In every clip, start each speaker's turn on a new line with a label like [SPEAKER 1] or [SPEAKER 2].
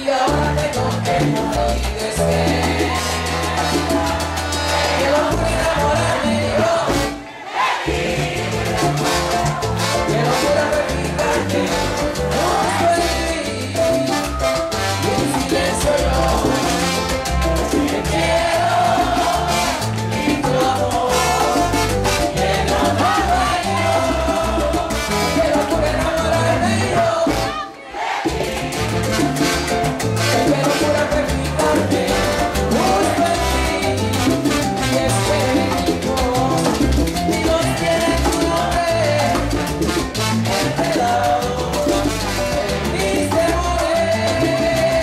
[SPEAKER 1] Y ahora tengo que morir de sed. Que locura enamorarme yo. Que locura replicarte. Justo en mí. Y en silencio yo. Te quiero. Y tu amor. Que no me duele. Que locura enamorarme yo. Que locura replicarte. Justo en mí. Y es que Dios tiene tu nombre enredado en mis temores.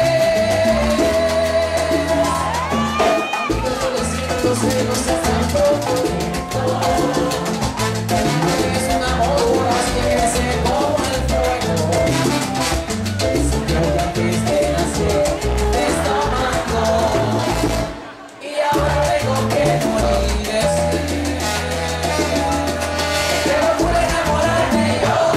[SPEAKER 1] Aunque yo le siento celos tan profundos, es un amor así que crece como el fuego. Sintió que antes de nacer te estaba amando. Y ahora tengo que morir de sed. Que locura enamorarme yo.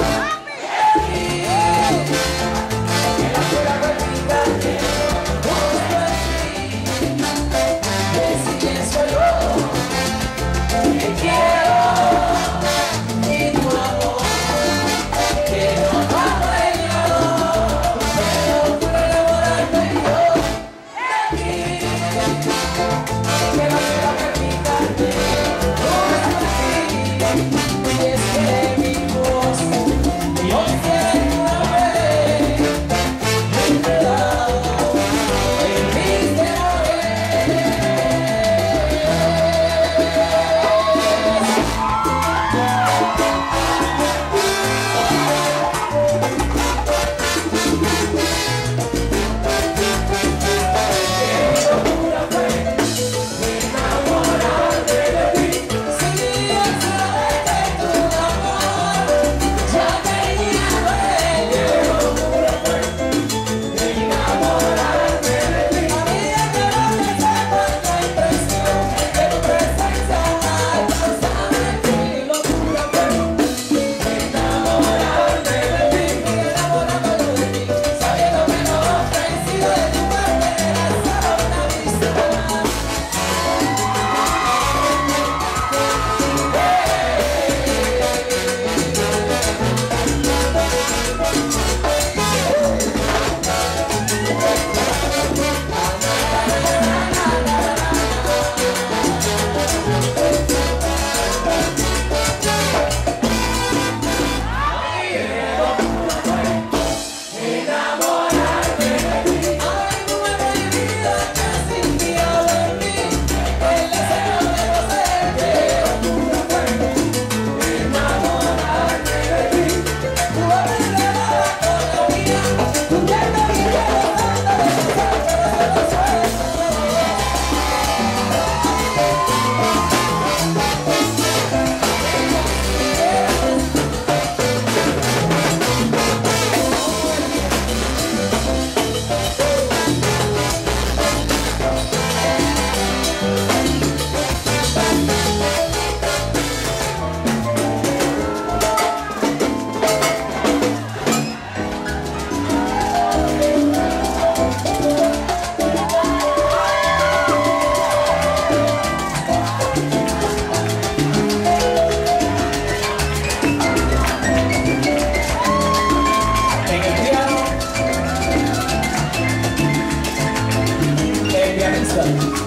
[SPEAKER 1] Que locura replicarte. Justo en mí. En silencio yo. Te quiero. Y tu amor. Que no me ha duele. Que locura enamorarme yo. Que locura replicarte. Justo en mí. Y es que mi voz Dios tiene tu nombre enredado en mis temores. Qué locura fue enamorarme de ti. Si yo sabía que tu amor ya tenía dueño. Qué locura fue enamorarme de ti. Había que darme tanta impresión que tu presencia alcanzaba en mí. Qué locura fue enamorarme de ti. Enamorándome de ti, sabiendo que no vencido de tu parte era solo una amistad. Enamorarme de ti. Ay, mueve mi vida casi inspirado en mí. El deseo de poseerte. Enamorarme de ti. Tu voz enredada con la mía. Tu piel me quiero tanto de tu ser, pero no suelto. En el piano, el pianista